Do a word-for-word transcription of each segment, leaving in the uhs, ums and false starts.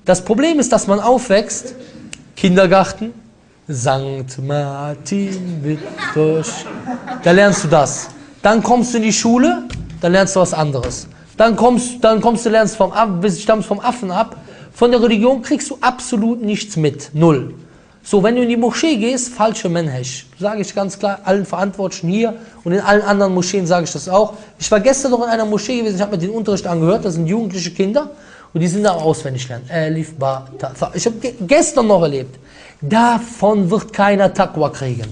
Das Problem ist, dass man aufwächst, Kindergarten, Sankt Martin, Wittgosch, da lernst du das. Dann kommst du in die Schule, dann lernst du was anderes. Dann kommst, dann kommst du, lernst vom, stammst vom Affen ab. Von der Religion kriegst du absolut nichts mit. Null. So, wenn du in die Moschee gehst, falsche Menhesh. Sage ich ganz klar, allen Verantwortlichen hier und in allen anderen Moscheen sage ich das auch. Ich war gestern noch in einer Moschee gewesen, ich habe mir den Unterricht angehört, das sind jugendliche Kinder und die sind da auswendig lernen. Elif, Ba, Ta, Ta. Ich habe gestern noch erlebt, davon wird keiner Taqwa kriegen.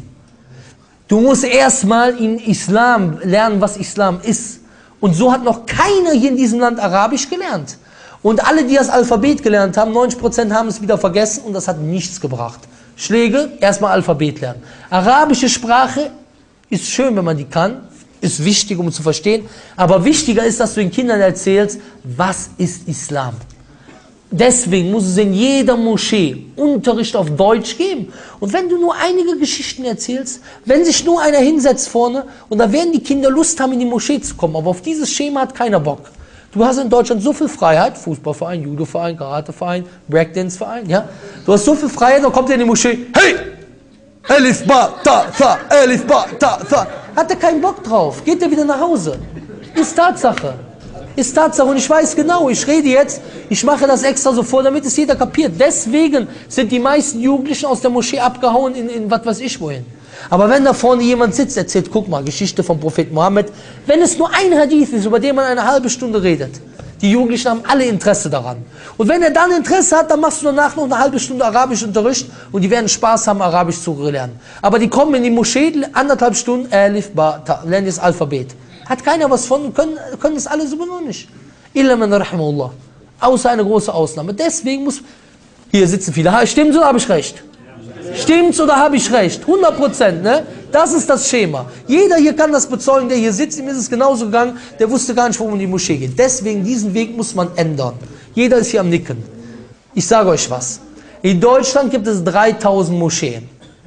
Du musst erstmal in Islam lernen, was Islam ist. Und so hat noch keiner hier in diesem Land Arabisch gelernt. Und alle, die das Alphabet gelernt haben, neunzig Prozent haben es wieder vergessen und das hat nichts gebracht. Schläge, erstmal Alphabet lernen. Arabische Sprache ist schön, wenn man die kann, ist wichtig, um zu verstehen, aber wichtiger ist, dass du den Kindern erzählst, was ist Islam. Deswegen muss es in jeder Moschee Unterricht auf Deutsch geben. Und wenn du nur einige Geschichten erzählst, wenn sich nur einer hinsetzt vorne, und da werden die Kinder Lust haben, in die Moschee zu kommen, aber auf dieses Schema hat keiner Bock. Du hast in Deutschland so viel Freiheit, Fußballverein, Judoverein, Karateverein, Breakdance-Verein, ja. Du hast so viel Freiheit, dann kommt er in die Moschee, hey, Elif, Ba, Ta, Ta, Elif, Ba, Ta, Ta. Hat er keinen Bock drauf, geht er wieder nach Hause. Ist Tatsache. Ist Tatsache und ich weiß genau, ich rede jetzt, ich mache das extra so vor, damit es jeder kapiert. Deswegen sind die meisten Jugendlichen aus der Moschee abgehauen in, in was weiß ich wohin. Aber wenn da vorne jemand sitzt, erzählt, guck mal, Geschichte vom Propheten Mohammed, wenn es nur ein Hadith ist, über den man eine halbe Stunde redet, die Jugendlichen haben alle Interesse daran. Und wenn er dann Interesse hat, dann machst du danach noch eine halbe Stunde Arabischunterricht und die werden Spaß haben, Arabisch zu lernen. Aber die kommen in die Moschee, anderthalb Stunden, Alif, Ba, Ta, lernen das Alphabet. Hat keiner was von, können, können das alle so noch nicht. Illa man rahimahullah. Außer eine große Ausnahme. Deswegen muss, hier sitzen viele, stimmt's oder habe ich recht? Stimmt's oder habe ich recht? hundert Prozent, ne? Das ist das Schema. Jeder hier kann das bezeugen, der hier sitzt, ihm ist es genauso gegangen, der wusste gar nicht, worum in die Moschee geht. Deswegen, diesen Weg muss man ändern. Jeder ist hier am Nicken. Ich sage euch was. In Deutschland gibt es dreitausend Moscheen.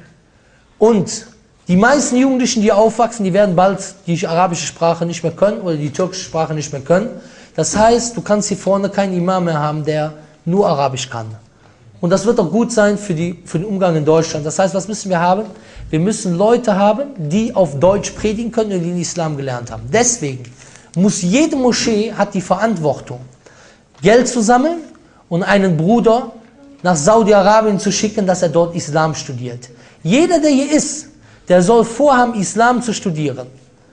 Und die meisten Jugendlichen, die aufwachsen, die werden bald die arabische Sprache nicht mehr können oder die türkische Sprache nicht mehr können. Das heißt, du kannst hier vorne keinen Imam mehr haben, der nur Arabisch kann. Und das wird auch gut sein für, die, für den Umgang in Deutschland. Das heißt, was müssen wir haben? Wir müssen Leute haben, die auf Deutsch predigen können und die den Islam gelernt haben. Deswegen muss jede Moschee hat die Verantwortung, Geld zu sammeln und einen Bruder nach Saudi-Arabien zu schicken, dass er dort Islam studiert. Jeder, der hier ist, der soll vorhaben, Islam zu studieren.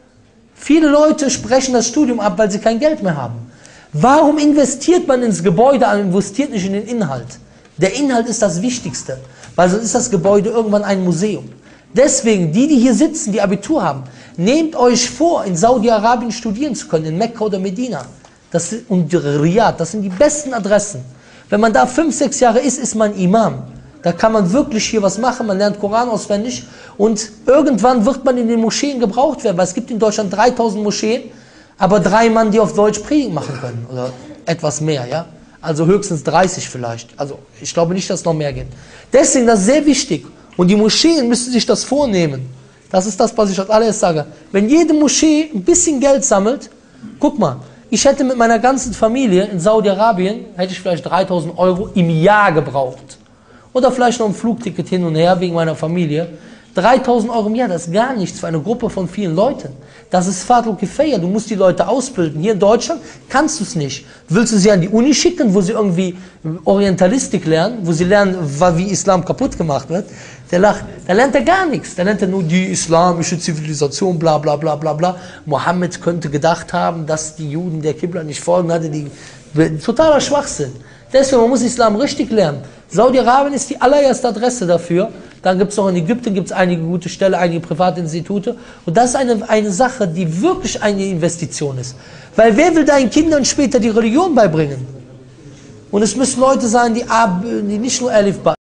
Viele Leute sprechen das Studium ab, weil sie kein Geld mehr haben. Warum investiert man ins Gebäude, aber investiert nicht in den Inhalt? Der Inhalt ist das Wichtigste, weil sonst ist das Gebäude irgendwann ein Museum. Deswegen, die, die hier sitzen, die Abitur haben, nehmt euch vor, in Saudi-Arabien studieren zu können, in Mekka oder Medina. Das, und Riyadh, das sind die besten Adressen. Wenn man da fünf, sechs Jahre ist, ist man Imam. Da kann man wirklich hier was machen, man lernt Koran auswendig und irgendwann wird man in den Moscheen gebraucht werden, weil es gibt in Deutschland dreitausend Moscheen, aber drei Mann, die auf Deutsch predigen machen können oder etwas mehr, ja. Also höchstens dreißig vielleicht. Also ich glaube nicht, dass es noch mehr geht. Deswegen, das ist sehr wichtig. Und die Moscheen müssen sich das vornehmen. Das ist das, was ich als allererstes sage. Wenn jede Moschee ein bisschen Geld sammelt, guck mal, ich hätte mit meiner ganzen Familie in Saudi-Arabien, hätte ich vielleicht dreitausend Euro im Jahr gebraucht. Oder vielleicht noch ein Flugticket hin und her wegen meiner Familie. dreitausend Euro im Jahr, das ist gar nichts für eine Gruppe von vielen Leuten. Das ist Fadl Kifaya, du musst die Leute ausbilden. Hier in Deutschland kannst du es nicht. Willst du sie an die Uni schicken, wo sie irgendwie Orientalistik lernen, wo sie lernen, wie Islam kaputt gemacht wird? Der lacht, da lernt er gar nichts. Da lernt er nur die islamische Zivilisation, bla bla bla bla bla. Mohammed könnte gedacht haben, dass die Juden der Qibla nicht folgen hatte. Die, totaler Schwachsinn. Deswegen, man muss Islam richtig lernen. Saudi-Arabien ist die allererste Adresse dafür. Dann gibt es noch in Ägypten gibt's einige gute Stellen, einige Privatinstitute. Und das ist eine, eine Sache, die wirklich eine Investition ist. Weil wer will deinen Kindern später die Religion beibringen? Und es müssen Leute sein, die, die nicht nur Alif Ba